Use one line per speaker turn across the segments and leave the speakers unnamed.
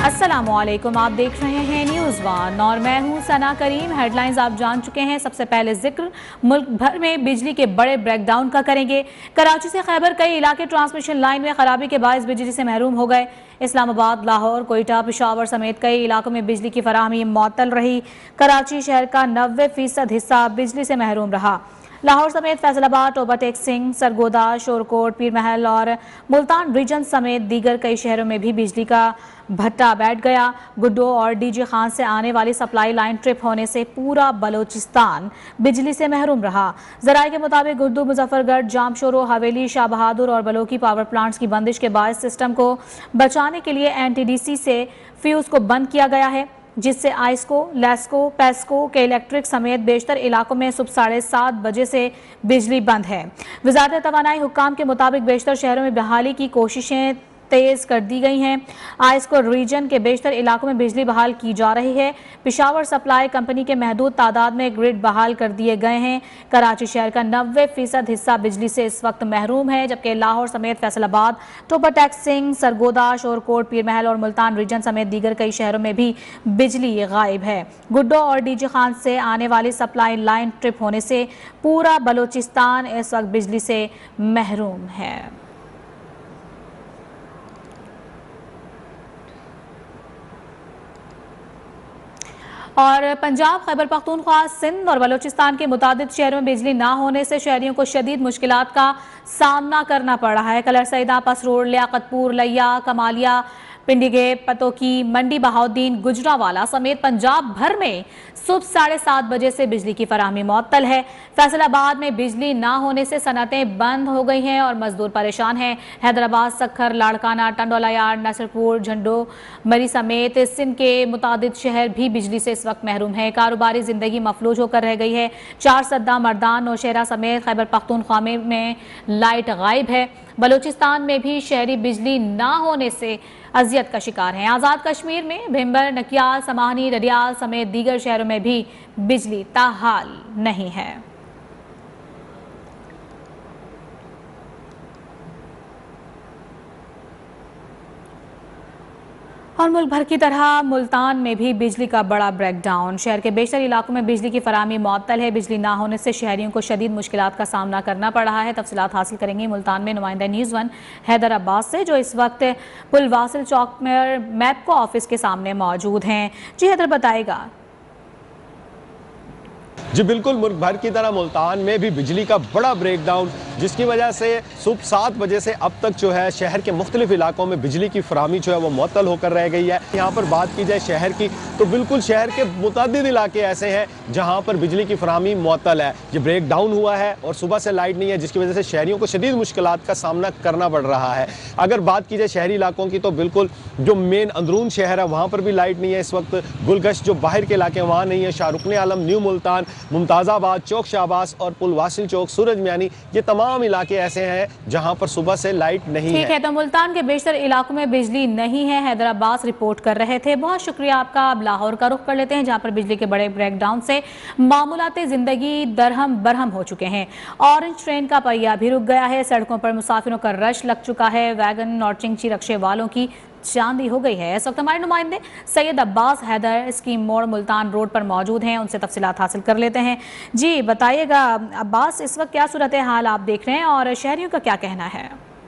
अस्सलामुअलैकुम, आप देख रहे हैं न्यूज़ वन और मैं हूं सना करीम। हेडलाइंस आप जान चुके हैं। सबसे पहले जिक्र मुल्क भर में बिजली के बड़े ब्रेकडाउन का करेंगे। कराची से खैबर कई इलाके ट्रांसमिशन लाइन में खराबी के बायस बिजली से महरूम हो गए। इस्लामाबाद, लाहौर, कोयटा, पेशावर समेत कई इलाकों में बिजली की फराहमी मुअत्तल रही। कराची शहर का 90% हिस्सा बिजली से महरूम रहा। लाहौर समेत फैसलाबाद, टोबाटेक सिंह, सरगोदा, शोरकोट, पीर महल और मुल्तान रीजन समेत दीगर कई शहरों में भी बिजली का भट्टा बैठ गया। गुड्डो और डीजे खान से आने वाली सप्लाई लाइन ट्रिप होने से पूरा बलोचिस्तान बिजली से महरूम रहा। जराये के मुताबिक गुड्डो, मुजफ्फरगढ़, जामशोरो, हवेली, शाह बहादुर और बलोकी पावर प्लांट्स की बंदिश के बाद सिस्टम को बचाने के लिए NTDC से फ्यूज को बंद किया गया है, जिससे आइस्को, लेस्को, पेस्को के इलेक्ट्रिक समेत बेशतर इलाकों में सुबह 7:30 बजे से बिजली बंद है। वजारत तवानाई हुक्काम के मुताबिक बेशतर शहरों में बहाली की कोशिशें तेज कर दी गई हैं। आइस्को रीजन के बेशतर इलाकों में बिजली बहाल की जा रही है। पेशावर सप्लाई कंपनी के महदूद तादाद में ग्रिड बहाल कर दिए गए हैं। कराची शहर का 90% हिस्सा बिजली से इस वक्त महरूम है, जबकि लाहौर समेत फैसलाबाद, टोबाटेक सिंह, सरगोदा, शोरकोट, पीर महल और मुल्तान रीजन समेत दीगर कई शहरों में भी बिजली गायब है। गुड्डो और डीजे खान से आने वाली सप्लाई लाइन ट्रिप होने से पूरा बलोचिस्तान इस वक्त बिजली से महरूम है। और पंजाब, खैबर पख्तूनख्वा, सिंध और बलोचिस्तान के मुतादिद शहरों में बिजली ना होने से शहरियों को शदीद मुश्किलात का सामना करना पड़ रहा है। कलर सईदा, पसरोड़, लियाकतपुर, लिया, कमालिया, पिंडीगे, पतोकी, मंडी बहाउद्दीन, गुजरावाला समेत पंजाब भर में सुबह 7:30 बजे से बिजली की फराहमी मुअत्तल है। फैसलाबाद में बिजली ना होने से सनतें बंद हो गई हैं और मजदूर परेशान हैं। हैदराबाद, सखर, लाड़काना, टंडोला यार्ड, नसरपुर, झंडो मरी समेत सिंध के मुतादिद शहर भी बिजली से इस वक्त महरूम है। कारोबारी जिंदगी मफलूज होकर रह गई है। 4 सद्दा, मर्दान, नौशहरा समेत खैबर पख्तूनख्वा में लाइट गायब है। बलोचिस्तान में भी शहरी बिजली ना होने से अजियत का शिकार हैं। आज़ाद कश्मीर में भिम्बर, नकियाल, समाहनी, रडियाल समेत दीगर शहरों में भी बिजली ताहाल नहीं है। और मुल्क भर की तरह मुल्तान में भी बिजली का बड़ा ब्रेकडाउन। शहर के बेशतर इलाकों में बिजली की फराहमी मुअत्तल है। बिजली ना होने से शहरियों को शदीद मुश्किलात का सामना करना पड़ रहा है। तफसीलात हासिल करेंगे मुल्तान में नुमाइंदा न्यूज़ वन हैदर अब्बास से, जो इस वक्त पुलवासिल चौक में मैपको ऑफिस के सामने मौजूद हैं। जी हैदर, बताएगा।
जी बिल्कुल, मुल्क भर की तरह मुल्तान में भी बिजली का बड़ा ब्रेकडाउन, जिसकी वजह से सुबह 7 बजे से अब तक जो है शहर के मुख्तलिफ इलाकों में बिजली की फराहमी जो है वो मुअत्तल होकर रह गई है। यहाँ पर बात की जाए शहर की, तो बिल्कुल शहर के मुतअद्दिद इलाके ऐसे हैं जहाँ पर बिजली की फराहमी मुअत्तल है। ये ब्रेकडाउन हुआ है और सुबह से लाइट नहीं है, जिसकी वजह से शहरियों को शदीद मुश्किलात का सामना करना पड़ रहा है। अगर बात की जाए शहरी इलाकों की, तो बिल्कुल जो मेन अंदरून शहर है वहाँ पर भी लाइट नहीं है इस वक्त। गुलगश जो बाहर के इलाके हैं वहाँ नहीं है। शाहरुख आलम, न्यू मुल्तान, मुमताज़ाबाद, चौक शाहबाज और पुलवासिल चौक, सूरज मियानी, ये तमाम इलाके ऐसे हैं जहां पर सुबह से लाइट नहीं है।
ठीक है, तो मुल्तान के बेशतर इलाकों में बिजली नहीं है। हैदर अब्बास रिपोर्ट कर रहे थे, बहुत शुक्रिया आपका। अब लाहौर का रुख कर लेते हैं, जहां पर बिजली के बड़े ब्रेकडाउन से मामूलाते जिंदगी दरहम बरहम हो चुके हैं। ऑरेंज ट्रेन का पहिया भी रुक गया है। सड़कों पर मुसाफिरों का रश लग चुका है। वैगन और चिंची रक्शे वालों की चांदी हो गई है। इस वक्त हमारे नुमाइंदे सैयद अब्बास हैदर स्कीम मोड़ मुल्तान रोड पर मौजूद हैं, उनसे तफसीलात हासिल कर लेते हैं। जी बताइएगा अब्बास, इस वक्त क्या सूरत हाल आप देख रहे हैं और शहरियों का क्या कहना है?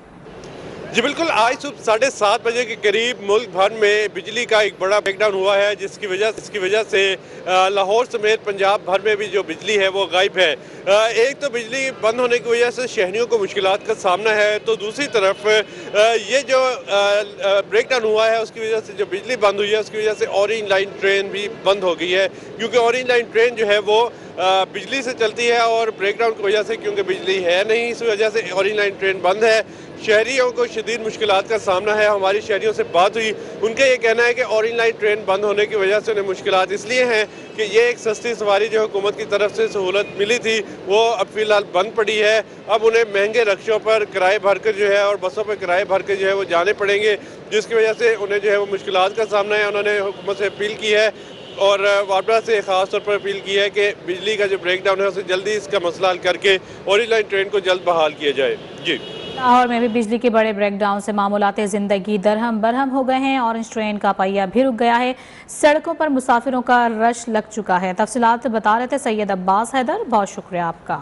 जी बिल्कुल, आज सुबह 7:30 बजे के करीब मुल्क भर में बिजली का एक बड़ा ब्रेकडाउन हुआ है, जिसकी वजह से लाहौर समेत पंजाब भर में भी जो बिजली है वो गायब है। एक तो बिजली बंद होने की वजह से शहरियों को मुश्किलात का सामना है, तो दूसरी तरफ ये जो ब्रेकडाउन हुआ है उसकी वजह से जो बिजली बंद हुई है उसकी वजह से ऑरेंज लाइन ट्रेन भी बंद हो गई है, क्योंकि ऑरेंज लाइन ट्रेन जो है वो बिजली से चलती है और ब्रेकडाउन की वजह से क्योंकि बिजली है नहीं, इस वजह से ऑरेंज लाइन ट्रेन बंद है। शहरियों को शदीद मुश्किलात का सामना है। हमारी शहरियों से बात हुई, उनका ये कहना है कि ऑरेंज लाइन ट्रेन बंद होने की वजह से उन्हें मुश्किलात इसलिए हैं कि ये एक सस्ती सवारी जो हुकूमत की तरफ से सहूलत मिली थी वो अब फिलहाल बंद पड़ी है। अब उन्हें महंगे रक्शों पर किराए भरकर जो है और बसों पर किराए भर के जो है वो जाने पड़ेंगे, जिसकी वजह से उन्हें जो है वो मुश्किलात का सामना है। उन्होंने हुकूमत से अपील की है और वापडा से ख़ास तौर पर अपील की है कि बिजली का जो ब्रेकडाउन है उसे जल्दी इसका मसला हल करके ऑरेंज लाइन ट्रेन को जल्द बहाल किया जाए। जी।
लाहौर में भी बिजली के बड़े ब्रेकडाउन से मामूलाते ज़िंदगी दरहम बरहम हो गए हैं। ऑरेंज ट्रेन का पहिया भी रुक गया है। सड़कों पर मुसाफिरों का रश लग चुका है। तफसीलात बता रहे थे सैयद अब्बास हैदर, बहुत शुक्रिया आपका।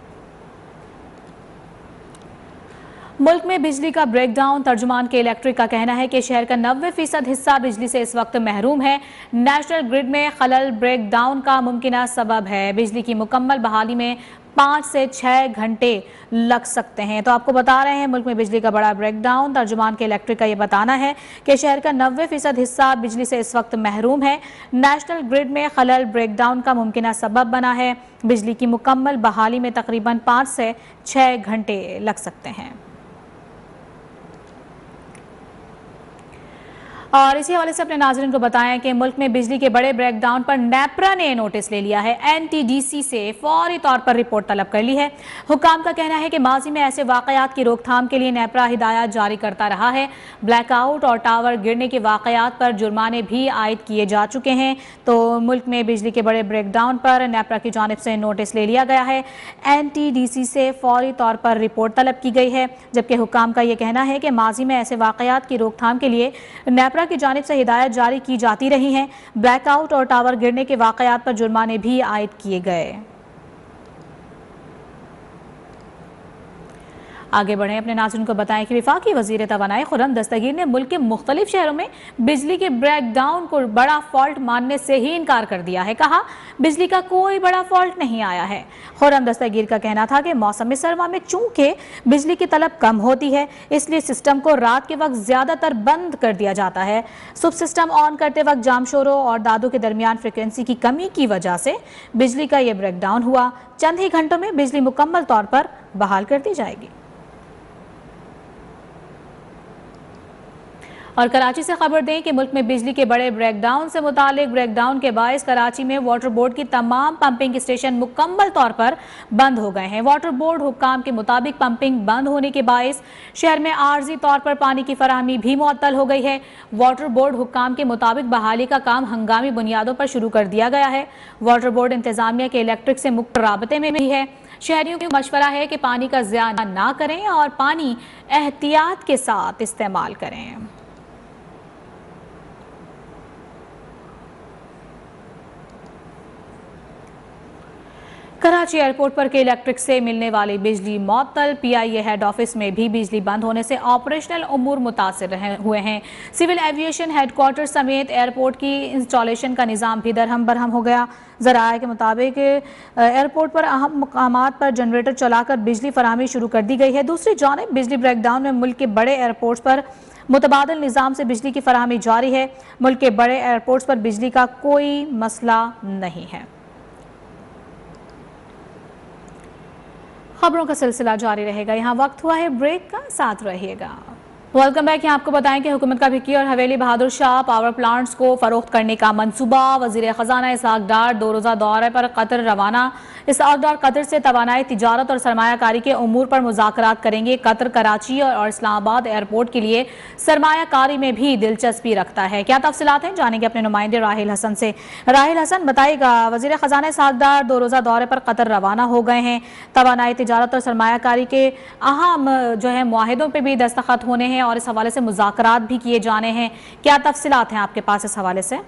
मुल्क में बिजली का ब्रेकडाउन, तर्जुमान के इलेक्ट्रिक का कहना है कि शहर का 90% हिस्सा बिजली से इस वक्त महरूम है। नेशनल ग्रिड में खलल ब्रेकडाउन का मुमकिन सबब है। बिजली की मुकम्मल बहाली में 5 से 6 घंटे लग सकते हैं। तो आपको बता रहे हैं मुल्क में बिजली का बड़ा ब्रेकडाउन, तर्जुमान के इलेक्ट्रिक का ये बताना है कि शहर का 90% हिस्सा बिजली से इस वक्त महरूम है। नेशनल ग्रिड में खलल ब्रेकडाउन का मुमकिन सबब बना है। बिजली की मुकम्मल बहाली में तकरीबन 5 से 6 घंटे लग सकते हैं। और इसी हवाले से अपने नाज़रीन को बताएं कि मुल्क में बिजली के बड़े ब्रेकडाउन पर नेपरा ने नोटिस ले लिया है। एनटीडीसी से फौरी तौर पर रिपोर्ट तलब कर ली है। हुकाम का कहना है कि माजी में ऐसे वाकयात की रोकथाम के लिए नेपरा हिदायत जारी करता रहा है। ब्लैकआउट और टावर गिरने के वाकयात पर जुर्माने भी आयद किए जा चुके हैं। तो मुल्क में बिजली के बड़े ब्रेकडाउन पर नेपरा की जानिब से नोटिस ले लिया गया है। एनटीडीसी से फौरी तौर पर रिपोर्ट तलब की गई है, जबकि हुकाम का यह कहना है कि माजी में ऐसे वाकयात की रोकथाम के लिए नेपरा की जानिब से हिदायत जारी की जाती रही हैं। ब्लैकआउट और टावर गिरने के वाकयात पर जुर्माने भी आयद किए गए। आगे बढ़े अपने नाज़रीन को बताएं कि वफाकी वज़ीर तवानाई खुर्रम दस्तगीर ने मुल्क के मुख्तलिफ शहरों में बिजली के ब्रेकडाउन को बड़ा फॉल्ट मानने से ही इनकार कर दिया है। कहा बिजली का कोई बड़ा फॉल्ट नहीं आया है। खुर्रम दस्तगीर का कहना था कि मौसम सरमा में चूंकि बिजली की तलब कम होती है, इसलिए सिस्टम को रात के वक्त ज़्यादातर बंद कर दिया जाता है। सुबह सिस्टम ऑन करते वक्त जामशोरों और दादों के दरमियान फ्रिक्वेंसी की कमी की वजह से बिजली का ये ब्रेकडाउन हुआ। चंद ही घंटों में बिजली मुकम्मल तौर पर बहाल कर दी जाएगी। और कराची से खबर दें कि मुल्क में बिजली के बड़े ब्रेकडाउन से मुतालिक ब्रेकडाउन के बायस कराची में वाटर बोर्ड की तमाम पंपिंग स्टेशन मुकम्मल तौर पर बंद हो गए हैं। वाटर बोर्ड हुक्काम के मुताबिक पंपिंग बंद होने के बायस शहर में आर्जी तौर पर पानी की फराहमी भी मुअत्तल हो गई है। वाटर बोर्ड हुक्काम के मुताबिक बहाली का काम हंगामी बुनियादों पर शुरू कर दिया गया है। वाटर बोर्ड इंतजामिया के इलेक्ट्रिक से मुक्त राबते में भी है। शहरियों को मशवरा है कि पानी का ज़िया ना करें और पानी एहतियात के साथ इस्तेमाल करें। कराची एयरपोर्ट पर के इलेक्ट्रिक से मिलने वाली बिजली मअतल। पीआईए हेड ऑफिस में भी बिजली बंद होने से ऑपरेशनल उमूर मुतासिर हुए हैं। सिविल एविएशन हेडक्वार्टर समेत एयरपोर्ट की इंस्टॉलेशन का निज़ाम भी दरहम बरहम हो गया। ज़राए के मुताबिक एयरपोर्ट पर अहम मकामात पर जनरेटर चलाकर बिजली फराहमी शुरू कर दी गई है। दूसरी जानिब बिजली ब्रेकडाउन में मुल्क के बड़े एयरपोर्ट्स पर मुतबादिल निज़ाम से बिजली की फराहमी जारी है। मुल्क के बड़े एयरपोर्ट्स पर बिजली का कोई मसला नहीं है। खबरों का सिलसिला जारी रहेगा। यहाँ वक्त हुआ है ब्रेक का, साथ रहिएगा। Welcome back. यहाँ आपको बताएं कि हुकूमत का भिक्की और हवेली बहादुर शाह पावर प्लांट्स को फरोख्त करने का मंसूबा। वज़ीर ख़ज़ाना इसहाक़ डार 2 रोज़ा दौरे पर कतर रवाना। इसहाक़ डार कतर से तवानाई, तिजारत और सरमायाकारी के उमूर पर मुज़ाकरात करेंगे। कतर कराची और इस्लामाबाद एयरपोर्ट के लिए सरमायाकारी में भी दिलचस्पी रखता है। क्या तफसीलात हैं, जानेंगे अपने नुमाइंदे राहिल हसन से। राहिल हसन बताइएगा, वज़ीर ख़ज़ाना इसहाक़ डार 2 रोज़ा दौरे पर कतर रवाना हो गए हैं। तवानाई, तिजारत और सरमायाकारी के अहम जो है मुआहिदों पर भी दस्तखत होने हैं और इस हवाले से मुज़ाकरात भी किए जाने हैं। क्या तफसीलात हैं आपके पास इस हवाले से?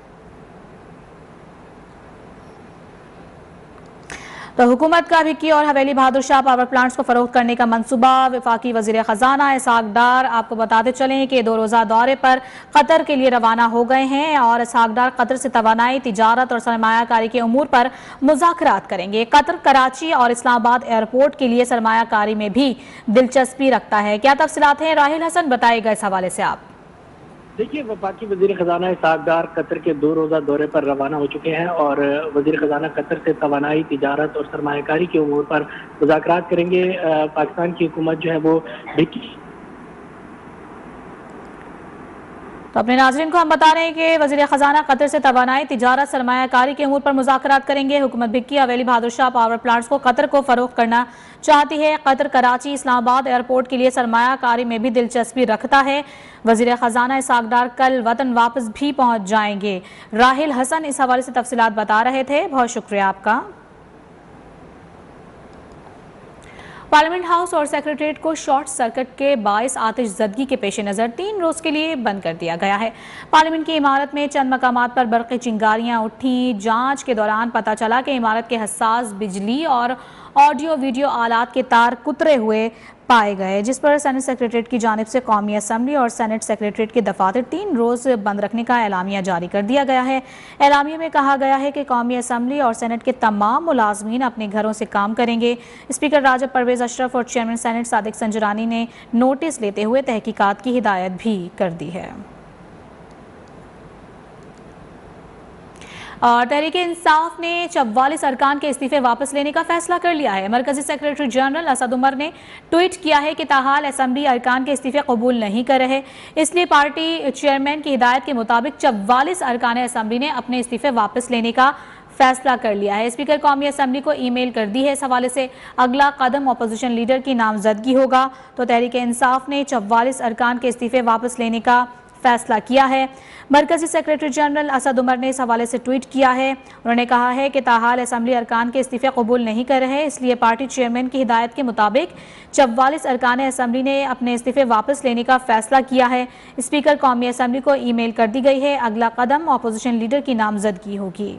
तो हुकूमत का भिक्की और हवेली बहादुर शाह पावर प्लांट्स को फरोख्त करने का मंसूबा। वफाकी वज़ीर ख़ज़ाना इसहाक़ डार आपको बताते चलें कि 2 रोज़ा दौरे पर कतर के लिए रवाना हो गए हैं और इसहाक़ डार कतर से तवानाई, तिजारत और सरमायाकारी के उमूर पर मुज़ाकरात करेंगे। कतर कराची और इस्लामाबाद एयरपोर्ट के लिए सरमायाकारी में भी दिलचस्पी रखता है। क्या तफसीलात हैं, राहिल हसन बताएगा इस हवाले से आप।
देखिए, वफाकी वज़ीर ख़ज़ाना इसहाक़ डार कतर के 2 रोज़ा दौरे पर रवाना हो चुके हैं और वज़ीर ख़ज़ाना कतर से तवानाई, तिजारत और सरमायाकारी के उमूर पर मुज़ाकरात करेंगे। पाकिस्तान की हुकूमत जो है वो
तो अपने नाज़रीन को हम बता रहे हैं कि वज़ीर ख़ज़ाना कतर से तवानाई, तिजारत, सरमायाकारी के उमूर पर मुज़ाकरात करेंगे। हुकूमत भिक्की हवेली बहादुर शाह पावर प्लांट्स को कतर को फ़रोख्त करना चाहती है। कतर कराची, इस्लामाबाद एयरपोर्ट के लिए सरमायाकारी में भी दिलचस्पी रखता है। वज़ीर ख़ज़ाना इसहाक़ डार कल वतन वापस भी पहुँच जाएंगे। राहिल हसन इस हवाले से तफसीलात बता रहे थे, बहुत शुक्रिया आपका। पार्लियामेंट हाउस और सेक्रेटरीट को शॉर्ट सर्किट के बाइस आतिशज़दगी के पेश नज़र 3 रोज के लिए बंद कर दिया गया है। पार्लियामेंट की इमारत में चंद मकामात पर बरक़ी चिंगारियां उठी। जांच के दौरान पता चला कि इमारत के हसास बिजली और ऑडियो वीडियो आलात के तार कुतरे हुए पाए गए, जिस पर सेनेट सेक्रेटरीट की जानिब से कौमी असम्बली और सेनेट सेक्रेटरीट के दफातर 3 रोज बंद रखने का एलामिया जारी कर दिया गया है। एलामिया में कहा गया है कि कौमी असम्बली और सेनेट के तमाम मुलाजमीन अपने घरों से काम करेंगे। स्पीकर राजा परवेज अशरफ और चेयरमैन सेनेट सादिक संजरानी ने नोटिस लेते हुए तहकीकात की हिदायत भी कर दी है। और तहरीक इंसाफ ने 44 अरकान के इस्तीफे वापस लेने का फैसला कर लिया है। मरकजी सेक्रेटरी जनरल असद उमर ने ट्वीट किया है कि ताहाल असम्बली अरकान के इस्तीफे कबूल नहीं कर रहे, इसलिए पार्टी चेयरमैन की हिदायत के मुताबिक 44 अरकान असम्बली ने अपने इस्तीफे वापस लेने का फैसला कर लिया है। स्पीकर कौमी असम्बली को ईमेल कर दी है। इस हवाले से अगला कदम अपोजिशन लीडर की नामजदगी होगा। तो तहरीक इंसाफ ने 44 अरकान के इस्तीफे वापस लेने का फैसला किया है। मरकजी सेक्रेटरी जनरल असद उमर ने इस हवाले से ट्वीट किया है। उन्होंने कहा है कि ताहाल असम्बली अरकान के इस्तीफे कबूल नहीं कर रहे, इसलिए पार्टी चेयरमैन की हिदायत के मुताबिक 44 अरकान असम्बली ने अपने इस्तीफे वापस लेने का फैसला किया है। स्पीकर कौमी असम्बली को ईमेल कर दी गई है। अगला कदम अपोजिशन लीडर की नामजदगी होगी।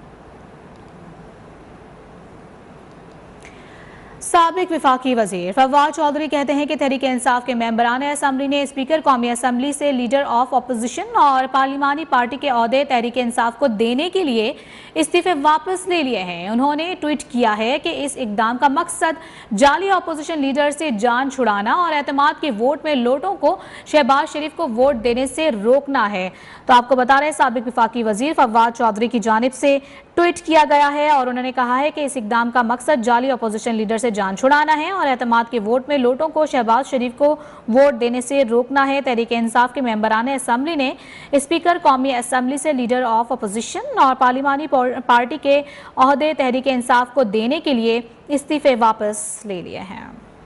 साबिक विफाकी वजीर फवाद चौधरी कहते हैं कि तहरीक इंसाफ के मेंबरान असम्बली ने स्पीकर कौमी असम्बली से लीडर ऑफ अपोजिशन और पार्लिमानी पार्टी के ओहदे तहरीक इंसाफ को देने के लिए इस्तीफे वापस ले लिए हैं। उन्होंने ट्वीट किया है कि इस इकदाम का मकसद जाली अपोजिशन लीडर से जान छुड़ाना और एतमाद के वोट में लोटों को शहबाज शरीफ को वोट देने से रोकना है। तो आपको बता रहे साबिक विफाकी वजीर फवाद चौधरी की जानिब से ट्वीट किया गया है और उन्होंने कहा है कि इस इकदाम का मकसद जाली अपोजिशन लीडर से जान छुड़ाना है और एतमाद के वोट में लोटों को शहबाज शरीफ को वोट देने से रोकना है। तहरीक इंसाफ के मेंबरान असम्बली ने स्पीकर कौमी असम्बली से लीडर ऑफ अपोजिशन और पार्लिमानी पार्टी के ओहदे तहरीक इंसाफ को देने के लिए इस्तीफे वापस ले लिए हैं।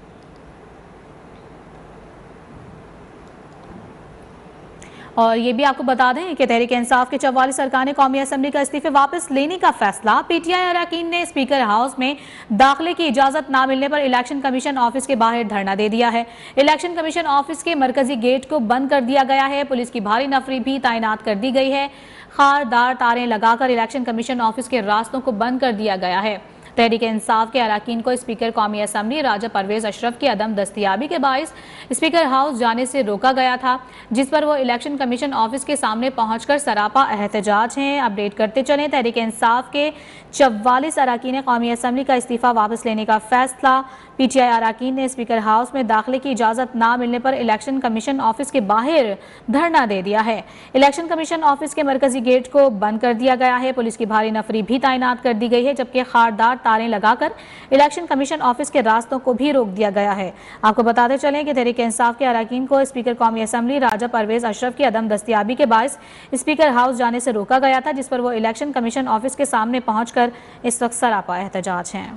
और ये भी आपको बता दें कि तहरीक इंसाफ के 44 अरकान कौमी असम्बली का इस्तीफे वापस लेने का फैसला पीटीआई अरकान ने स्पीकर हाउस में दाखिले की इजाजत न मिलने पर इलेक्शन कमीशन ऑफिस के बाहर धरना दे दिया है। इलेक्शन कमीशन ऑफिस के मरकजी गेट को बंद कर दिया गया है। पुलिस की भारी नफरी भी तैनात कर दी गई है। खारदार तारें लगाकर इलेक्शन कमीशन ऑफिस के रास्तों को बंद कर दिया गया है। तहरीक इंसाफ के अरकान को स्पीकर कौमी असम्बली राजा परवेज अशरफ की अदम दस्तयाबी के बाइस स्पीकर हाउस जाने से रोका गया था, जिस पर वो इलेक्शन कमीशन ऑफिस के सामने पहुंचकर सरापा एहतजाज हैं। अपडेट करते चलें, तहरीक इंसाफ के 44 अरकान कौमी असम्बली का इस्तीफा वापस लेने का फैसला। पीटीआई अरकान ने स्पीकर हाउस में दाखिले की इजाजत न मिलने पर इलेक्शन कमीशन ऑफिस के बाहर धरना दे दिया है। इलेक्शन कमीशन ऑफिस के मरकजी गेट को बंद कर दिया गया है। पुलिस की भारी नफरी भी तैनात कर दी गई है, जबकि खारदार तारें लगाकर इलेक्शन कमीशन ऑफिस के रास्तों को भी रोक दिया गया है। आपको बताते चलें कि तहरीक इंसाफ के अरकान को स्पीकर कौमी असम्बली राजा परवेज अशरफ की अदम दस्तयाबी के बायस स्पीकर हाउस जाने से रोका गया था, जिस पर वो इलेक्शन कमीशन ऑफिस के सामने पहुंचकर इस वक्त सरापा एहतजाज हैं।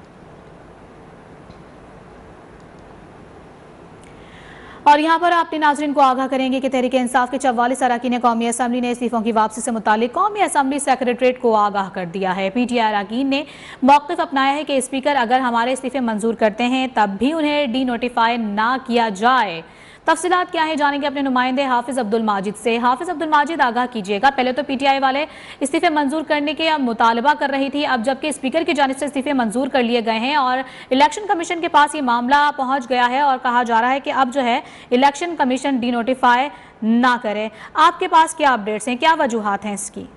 और यहाँ पर अपने नाज़रीन को आगाह करेंगे कि तहरीक इंसाफ के 44 अरकान कौमी असम्बली ने इस्तीफों की वापसी से मुतालिक कौमी असम्बली सेक्रेटरीट को आगाह कर दिया है। पीटीआई अरकान ने मौक़िफ़ अपनाया है कि स्पीकर अगर हमारे इस्तीफे मंजूर करते हैं तब भी उन्हें डी नोटिफाई ना किया जाए। तफसीलात क्या है जानेंगे अपने नुमाइंदे हाफिज अब्दुल माजिद से। हाफिज अब्दुल माजिद, आगाह कीजिएगा। पहले तो पीटीआई वाले इस्तीफे मंजूर करने के अब मुतालबा कर रही थी, अब जबकि स्पीकर की जानिब से इस्तीफे मंजूर कर लिए गए हैं और इलेक्शन कमीशन के पास ये मामला पहुंच गया है और कहा जा रहा है कि अब जो है इलेक्शन कमीशन डी नोटिफाई ना करे। आपके पास क्या अपडेट्स हैं, क्या वजूहात हैं इसकी?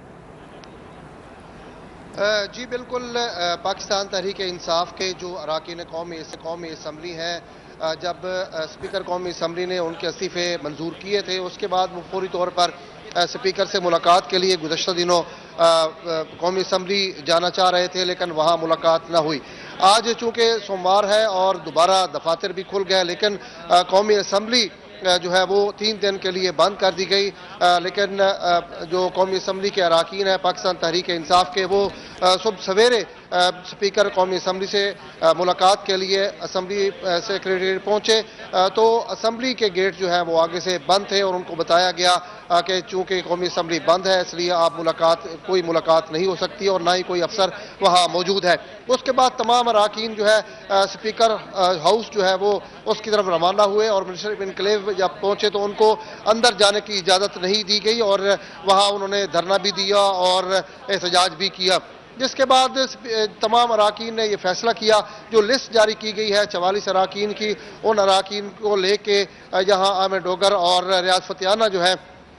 जी बिल्कुल, पाकिस्तान तहरीक इंसाफ के जो अरकान कौमी असम्बली हैं, जब स्पीकर कौमी असम्बली ने उनके इस्तीफे मंजूर किए थे, उसके बाद वो फौरी तौर पर स्पीकर से मुलाकात के लिए गुज़श्ता दिनों कौमी असम्बली जाना चाह रहे थे, लेकिन वहाँ मुलाकात ना हुई। आज चूँकि सोमवार है और दोबारा दफातर भी खुल गए, लेकिन कौमी असम्बली जो है वो 3 दिन के लिए बंद कर दी गई लेकिन जो कौमी असम्बली के अरकान हैं पाकिस्तान तहरीक इंसाफ के, वो सुबह सवेरे स्पीकर कौमी असम्बली से मुलाकात के लिए असम्बली सेक्रेटरी पहुंचे तो असम्बली के गेट जो है वो आगे से बंद थे और उनको बताया गया कि चूंकि कौमी असम्बली बंद है इसलिए आप कोई मुलाकात नहीं हो सकती और ना ही कोई अफसर वहाँ मौजूद है। उसके बाद तमाम अरकान जो है स्पीकर हाउस जो है वो उसकी तरफ रवाना हुए और मिनिस्टर इनकलेव जब पहुंचे तो उनको अंदर जाने की इजाज़त नहीं दी गई और वहाँ उन्होंने धरना भी दिया और एहतजाज भी किया। जिसके बाद तमाम अरकान ने यह फैसला किया, जो लिस्ट जारी की गई है 44 अरकान की, उन अरकान को लेके यहाँ आमिर डोगर और रियाज फतेहाना जो है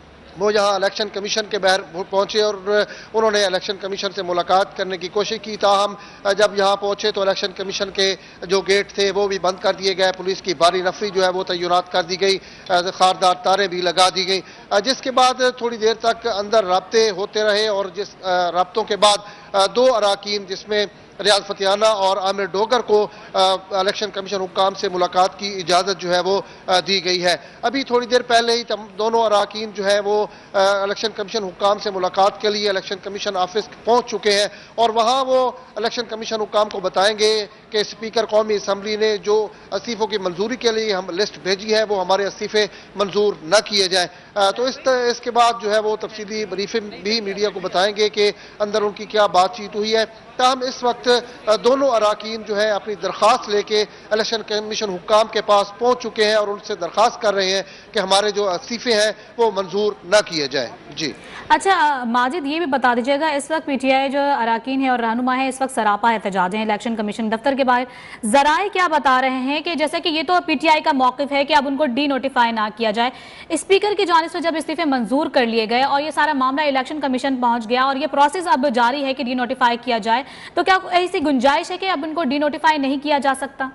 वो यहाँ इलेक्शन कमीशन के बाहर पहुंचे और उन्होंने इलेक्शन कमीशन से मुलाकात करने की कोशिश की। ताहम जब यहाँ पहुंचे तो इलेक्शन कमीशन के जो गेट थे वो भी बंद कर दिए गए, पुलिस की भारी नफरी जो है वो तैनात कर दी गई, खारदार तारें भी लगा दी गई। जिसके बाद थोड़ी देर तक अंदर राब्ते होते रहे और जिस राब्तों के बाद दो अरकान जिसमें रियाज फतेहाना और आमिर डोगर को इलेक्शन कमीशन हुक्काम से मुलाकात की इजाज़त जो है वो दी गई है। अभी थोड़ी देर पहले ही दोनों अरकान जो है वो इलेक्शन कमीशन हुक्काम से मुलाकात के लिए इलेक्शन कमीशन ऑफिस पहुंच चुके हैं और वहां वो इलेक्शन कमीशन हुक्काम को बताएंगे कि स्पीकर कौमी असम्बली ने जो इस्तीफ़ों की मंजूरी के लिए हम लिस्ट भेजी है वो हमारे इस्तीफ़े मंजूर न किए जाएँ। तो इसके बाद जो है वो तफसीली ब्रीफिंग भी मीडिया को बताएंगे कि अंदर उनकी क्या बातचीत हुई है। ताहम इस वक्त दोनों अरकान जो है अपनी दरख्वास्त लेके इलेक्शन कमीशन हुक्काम के पास पहुंच चुके हैं और उनसे दरख्वास्त कर रहे हैं कि हमारे जो इस्तीफ़े हैं वो मंजूर न किए जाएँ। जी
अच्छा माजिद, ये भी बता दीजिएगा, इस वक्त पीटीआई जो अरकान है और रहनुमा है इस वक्त सरापा एहतजाज हैं इलेक्शन कमीशन दफ्तर के बाहर। जराए क्या बता रहे हैं कि जैसे कि ये तो पीटीआई का मौक़िफ़ है कि अब उनको डी नोटिफाई ना किया जाए, स्पीकर की जानिब से जब इस्तीफे मंजूर कर लिए गए और ये सारा मामला इलेक्शन कमीशन पहुंच गया और ये प्रोसेस अब जारी है कि डी नोटिफाई किया जाए, तो क्या ऐसी गुंजाइश है कि अब इनको डी नोटिफाई नहीं किया जा सकता?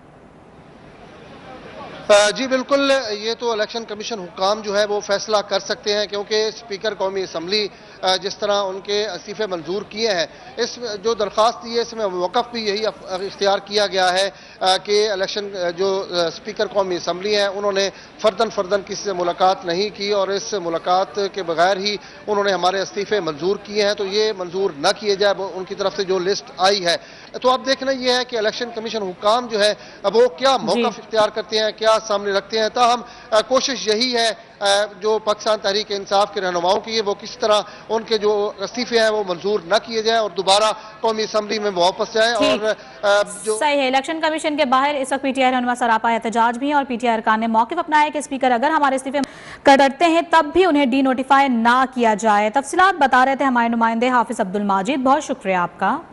जी बिल्कुल, ये तो इलेक्शन कमीशन हुक्काम जो है वो फैसला कर सकते हैं क्योंकि स्पीकर कौमी असम्बली जिस तरह उनके इस्तीफ़े मंजूर किए हैं, इस जो दरख्वास्त दी है इसमें वक़फ़ भी यही इख्तियार किया गया है कि इलेक्शन जो स्पीकर कौमी असम्बली हैं उन्होंने फ़र्दन किसी से मुलाकात नहीं की और इस मुलाकात के बगैर ही उन्होंने हमारे इस्तीफ़े मंजूर किए हैं, तो ये मंजूर न किए जाए उनकी तरफ से जो लिस्ट आई है। तो अब देखना यह है कि इलेक्शन कमीशन हुक्काम जो है वो क्या मौक़िफ़ इख्तियार करते हैं, क्या सामने रखते हैं। ताहम कोशिश यही है जो पाकिस्तान तहरीक इंसाफ के रहनुमाओं की है वो किस तरह उनके जो इस्तीफे हैं वो मंजूर न किए जाए और दोबारा कौमी असम्बली में वापस जाए। और जो
सही है, इलेक्शन कमीशन के बाहर इस वक्त पीटीआई रहनुमा सरापा एहतजाज भी है और पीटीआई अरकान ने मौक़िफ़ अपनाया कि स्पीकर अगर हमारे इस्तीफे करते हैं तब भी उन्हें डी नोटिफाई ना किया जाए। तफसीलात बता रहे थे हमारे नुमाइंदे हाफिज अब्दुल माजिद, बहुत शुक्रिया आपका।